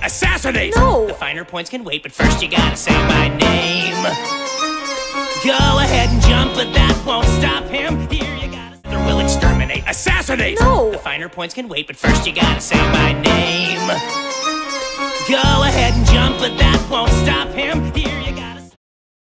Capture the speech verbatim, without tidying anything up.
Assassinate! No! The finer points can wait, but first you gotta say my name. Go ahead and jump, but that won't stop him. Here you gotta... Or will exterminate. Assassinate! No! The finer points can wait, but first you gotta say my name. Go